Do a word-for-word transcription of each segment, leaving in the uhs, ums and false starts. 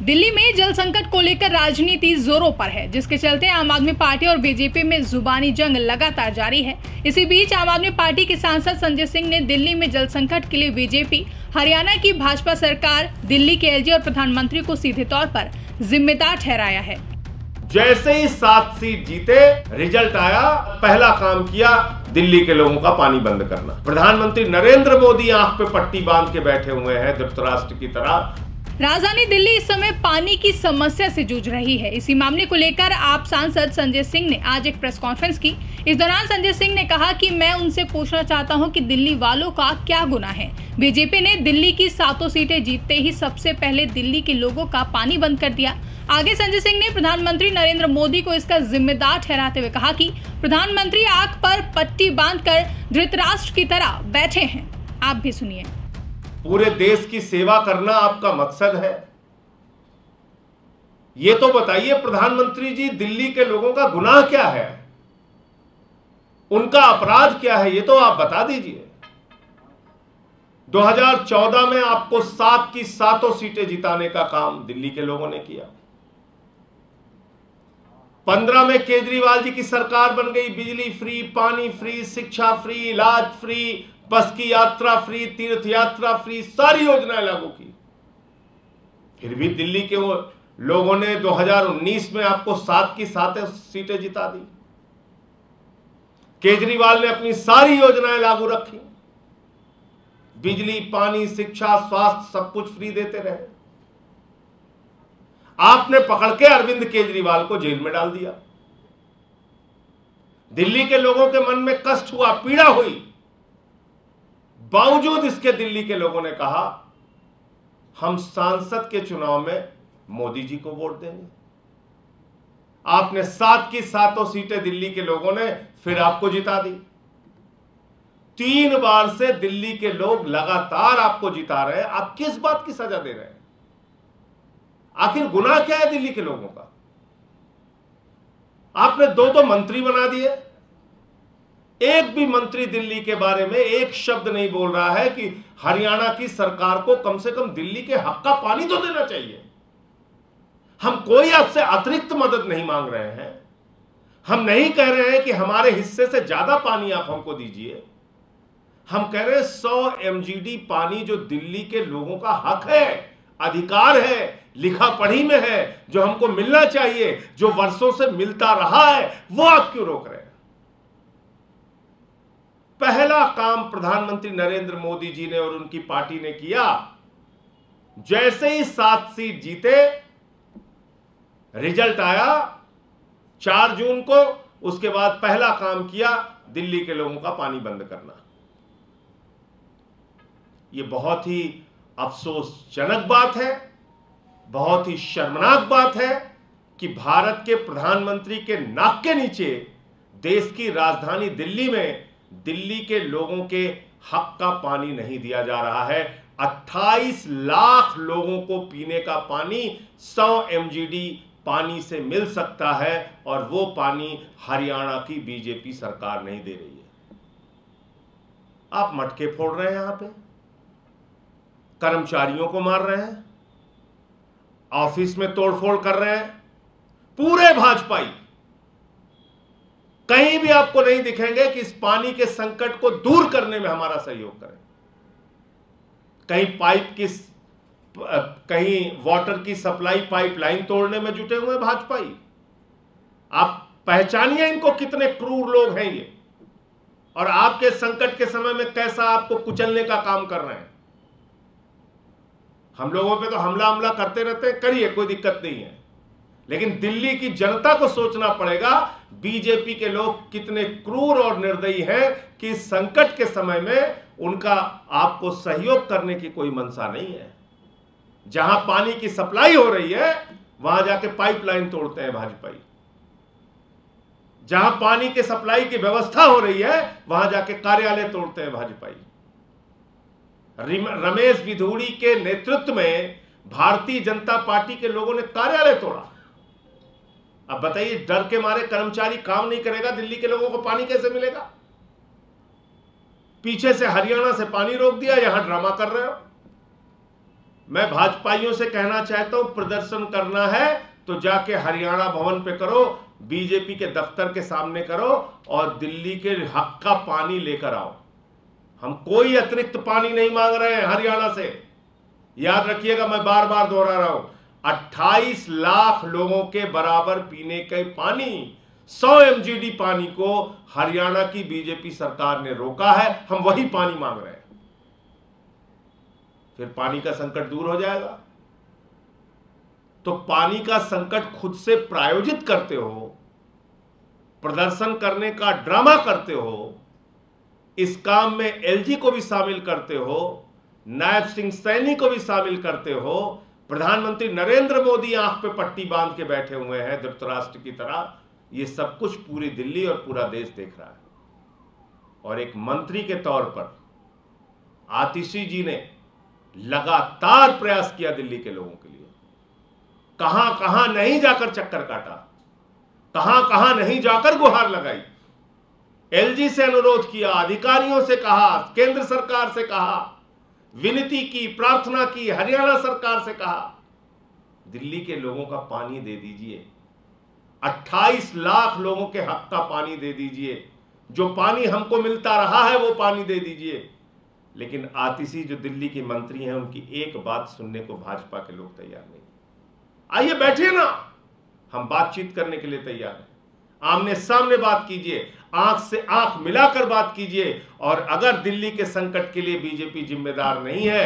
दिल्ली में जल संकट को लेकर राजनीति जोरों पर है, जिसके चलते आम आदमी पार्टी और बीजेपी में जुबानी जंग लगातार जारी है। इसी बीच आम आदमी पार्टी के सांसद संजय सिंह ने दिल्ली में जल संकट के लिए बीजेपी, हरियाणा की भाजपा सरकार, दिल्ली के एलजी और प्रधानमंत्री को सीधे तौर पर जिम्मेदार ठहराया है। जैसे ही सात सीट जीते, रिजल्ट आया, पहला काम किया दिल्ली के लोगों का पानी बंद करना। प्रधानमंत्री नरेंद्र मोदी आंख पे पट्टी बांध के बैठे हुए हैं धृतराष्ट्र की तरह। राजधानी दिल्ली इस समय पानी की समस्या से जूझ रही है। इसी मामले को लेकर आप सांसद संजय सिंह ने आज एक प्रेस कॉन्फ्रेंस की। इस दौरान संजय सिंह ने कहा कि मैं उनसे पूछना चाहता हूं कि दिल्ली वालों का क्या गुनाह है। बीजेपी ने दिल्ली की सातों सीटें जीतते ही सबसे पहले दिल्ली के लोगों का पानी बंद कर दिया। आगे संजय सिंह ने प्रधानमंत्री नरेंद्र मोदी को इसका जिम्मेदार ठहराते हुए कहा कि प्रधानमंत्री आंख पर पट्टी बांधकर धृतराष्ट्र की तरह बैठे हैं। आप भी सुनिए। पूरे देश की सेवा करना आपका मकसद है, ये तो बताइए प्रधानमंत्री जी, दिल्ली के लोगों का गुनाह क्या है, उनका अपराध क्या है, ये तो आप बता दीजिए। दो हज़ार चौदह में आपको सात की सातों सीटें जिताने का काम दिल्ली के लोगों ने किया। पंद्रह में केजरीवाल जी की सरकार बन गई, बिजली फ्री, पानी फ्री, शिक्षा फ्री, इलाज फ्री, बस की यात्रा फ्री, तीर्थ यात्रा फ्री, सारी योजनाएं लागू की। फिर भी दिल्ली के लोगों ने दो हज़ार उन्नीस में आपको सात की सात सीटें जिता दी। केजरीवाल ने अपनी सारी योजनाएं लागू रखी, बिजली, पानी, शिक्षा, स्वास्थ्य सब कुछ फ्री देते रहे। आपने पकड़ के अरविंद केजरीवाल को जेल में डाल दिया। दिल्ली के लोगों के मन में कष्ट हुआ, पीड़ा हुई, बावजूद इसके दिल्ली के लोगों ने कहा हम सांसद के चुनाव में मोदी जी को वोट देंगे। आपने सात की सातों सीटें दिल्ली के लोगों ने फिर आपको जिता दी। तीन बार से दिल्ली के लोग लगातार आपको जिता रहे हैं। आप किस बात की सजा दे रहे हैं? आखिर गुनाह क्या है दिल्ली के लोगों का? आपने दो दो मंत्री बना दिए। एक भी मंत्री दिल्ली के बारे में एक शब्द नहीं बोल रहा है कि हरियाणा की सरकार को कम से कम दिल्ली के हक का पानी तो देना चाहिए। हम कोई आपसे अतिरिक्त मदद नहीं मांग रहे हैं। हम नहीं कह रहे हैं कि हमारे हिस्से से ज्यादा पानी आप हमको दीजिए। हम कह रहे हैं सौ एमजीडी पानी जो दिल्ली के लोगों का हक है, अधिकार है, लिखा पढ़ी में है, जो हमको मिलना चाहिए, जो वर्षों से मिलता रहा है, वो आप क्यों रोक रहे हैं? पहला काम प्रधानमंत्री नरेंद्र मोदी जी ने और उनकी पार्टी ने किया, जैसे ही सात सीट जीते, रिजल्ट आया चार जून को, उसके बाद पहला काम किया दिल्ली के लोगों का पानी बंद करना। यह बहुत ही अफसोसजनक बात है, बहुत ही शर्मनाक बात है कि भारत के प्रधानमंत्री के नाक के नीचे देश की राजधानी दिल्ली में दिल्ली के लोगों के हक का पानी नहीं दिया जा रहा है। अट्ठाईस लाख लोगों को पीने का पानी सौ एमजीडी पानी से मिल सकता है और वो पानी हरियाणा की बीजेपी सरकार नहीं दे रही है। आप मटके फोड़ रहे हैं, यहां पे कर्मचारियों को मार रहे हैं, ऑफिस में तोड़फोड़ कर रहे हैं। पूरे भाजपाई कहीं भी आपको नहीं दिखेंगे कि इस पानी के संकट को दूर करने में हमारा सहयोग करें। कहीं पाइप की, कहीं वाटर की सप्लाई पाइपलाइन तोड़ने में जुटे हुए भाजपाई। आप पहचानिए इनको, कितने क्रूर लोग हैं ये, और आपके संकट के समय में कैसा आपको कुचलने का काम कर रहे हैं। हम लोगों पे तो हमला हमला करते रहते हैं, करिए, कोई दिक्कत नहीं है, लेकिन दिल्ली की जनता को सोचना पड़ेगा बीजेपी के लोग कितने क्रूर और निर्दयी हैं कि संकट के समय में उनका आपको सहयोग करने की कोई मंशा नहीं है। जहां पानी की सप्लाई हो रही है वहां जाके पाइपलाइन तोड़ते हैं भाजपाई। जहां पानी के सप्लाई की व्यवस्था हो रही है वहां जाके कार्यालय तोड़ते हैं भाजपाई। रमेश विधूड़ी के नेतृत्व में भारतीय जनता पार्टी के लोगों ने कार्यालय तोड़ा। अब बताइए, डर के मारे कर्मचारी काम नहीं करेगा, दिल्ली के लोगों को पानी कैसे मिलेगा? पीछे से हरियाणा से पानी रोक दिया, यहां ड्रामा कर रहे हो। मैं भाजपाइयों से कहना चाहता हूं, प्रदर्शन करना है तो जाके हरियाणा भवन पे करो, बीजेपी के दफ्तर के सामने करो और दिल्ली के हक का पानी लेकर आओ। हम कोई अतिरिक्त पानी नहीं मांग रहे हैं हरियाणा से। याद रखिएगा, मैं बार बार दोहरा रहा हूं, अट्ठाईस लाख लोगों के बराबर पीने के पानी, सौ एमजीडी पानी को हरियाणा की बीजेपी सरकार ने रोका है। हम वही पानी मांग रहे हैं। फिर पानी का संकट दूर हो जाएगा। तो पानी का संकट खुद से प्रायोजित करते हो, प्रदर्शन करने का ड्रामा करते हो, इस काम में एलजी को भी शामिल करते हो, नायब सिंह सैनी को भी शामिल करते हो। प्रधानमंत्री नरेंद्र मोदी आंख पे पट्टी बांध के बैठे हुए हैं धृतराष्ट्र की तरह। ये सब कुछ पूरी दिल्ली और पूरा देश देख रहा है। और एक मंत्री के तौर पर आतिशी जी ने लगातार प्रयास किया दिल्ली के लोगों के लिए। कहां कहां नहीं जाकर चक्कर काटा, कहां कहां नहीं जाकर गुहार लगाई, एलजी से अनुरोध किया, अधिकारियों से कहा, केंद्र सरकार से कहा, विनती की, प्रार्थना की, हरियाणा सरकार से कहा, दिल्ली के लोगों का पानी दे दीजिए। अट्ठाईस लाख लोगों के हक का पानी दे दीजिए। जो पानी हमको मिलता रहा है वो पानी दे दीजिए। लेकिन आतिशी जो दिल्ली की मंत्री हैं, उनकी एक बात सुनने को भाजपा के लोग तैयार नहीं। आइए बैठिए ना, हम बातचीत करने के लिए तैयार हैं। आमने सामने बात कीजिए, आंख से आंख मिलाकर बात कीजिए। और अगर दिल्ली के संकट के लिए बीजेपी जिम्मेदार नहीं है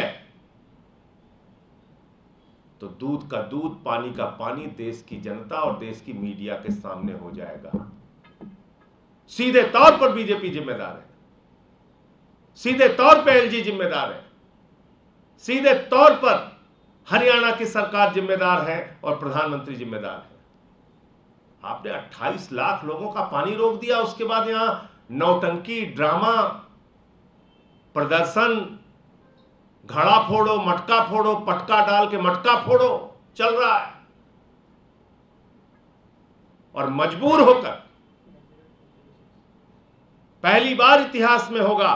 तो दूध का दूध, पानी का पानी देश की जनता और देश की मीडिया के सामने हो जाएगा। सीधे तौर पर बीजेपी जिम्मेदार है, सीधे तौर पर एलजी जिम्मेदार है, सीधे तौर पर हरियाणा की सरकार जिम्मेदार है और प्रधानमंत्री जिम्मेदार है। आपने अट्ठाईस लाख लोगों का पानी रोक दिया, उसके बाद यहां नौटंकी, ड्रामा, प्रदर्शन, घड़ा फोड़ो, मटका फोड़ो, पटका डाल के मटका फोड़ो चल रहा है। और मजबूर होकर, पहली बार इतिहास में होगा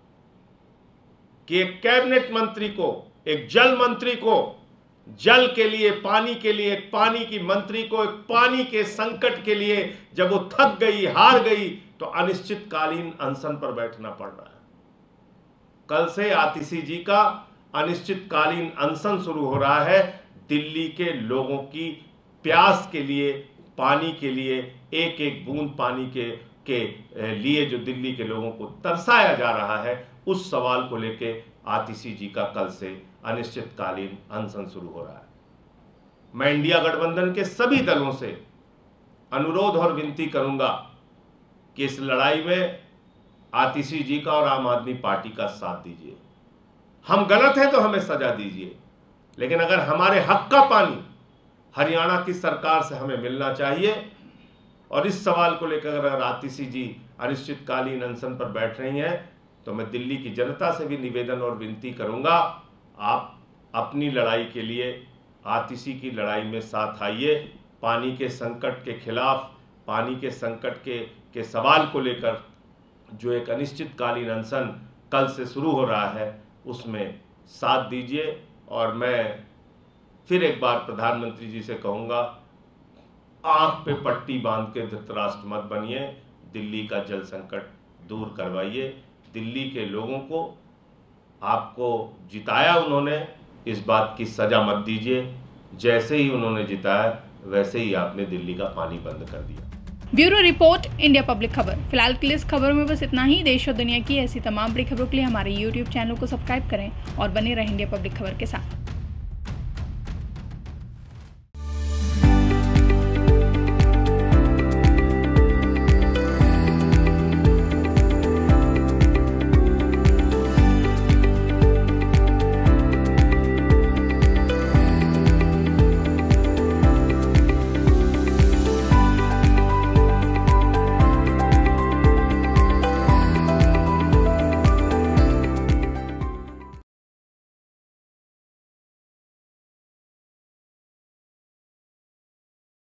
कि एक कैबिनेट मंत्री को, एक जल मंत्री को, जल के लिए, पानी के लिए, एक पानी की मंत्री को, एक पानी के संकट के लिए जब वो थक गई, हार गई, तो अनिश्चितकालीन अनशन पर बैठना पड़ रहा है। कल से आतिशी जी का अनिश्चितकालीन अनशन शुरू हो रहा है। दिल्ली के लोगों की प्यास के लिए, पानी के लिए, एक एक बूंद पानी के के लिए जो दिल्ली के लोगों को तरसाया जा रहा है, उस सवाल को लेके आतिशी जी का कल से अनिश्चितकालीन अनशन शुरू हो रहा है। मैं इंडिया गठबंधन के सभी दलों से अनुरोध और विनती करूंगा कि इस लड़ाई में आतिशी जी का और आम आदमी पार्टी का साथ दीजिए। हम गलत हैं तो हमें सजा दीजिए, लेकिन अगर हमारे हक का पानी हरियाणा की सरकार से हमें मिलना चाहिए। और इस सवाल को लेकर अगर आतिशी जी अनिश्चितकालीन अनशन पर बैठ रही हैं तो मैं दिल्ली की जनता से भी निवेदन और विनती करूंगा, आप अपनी लड़ाई के लिए आतिशी की लड़ाई में साथ आइए। पानी के संकट के खिलाफ, पानी के संकट के के सवाल को लेकर जो एक अनिश्चितकालीन अनशन कल से शुरू हो रहा है, उसमें साथ दीजिए। और मैं फिर एक बार प्रधानमंत्री जी से कहूँगा, आंख पे पट्टी बांध के धृतराष्ट्र मत बनिए, दिल्ली का जल संकट दूर करवाइए। दिल्ली के लोगों को, आपको जिताया उन्होंने, इस बात की सजा मत दीजिए। जैसे ही उन्होंने जिताया वैसे ही आपने दिल्ली का पानी बंद कर दिया। ब्यूरो रिपोर्ट, इंडिया पब्लिक खबर। फिलहाल के लिए इस खबरों में बस इतना ही। देश और दुनिया की ऐसी तमाम बड़ी खबरों के लिए हमारे यूट्यूब चैनल को सब्सक्राइब करें और बने रहें इंडिया पब्लिक खबर के साथ।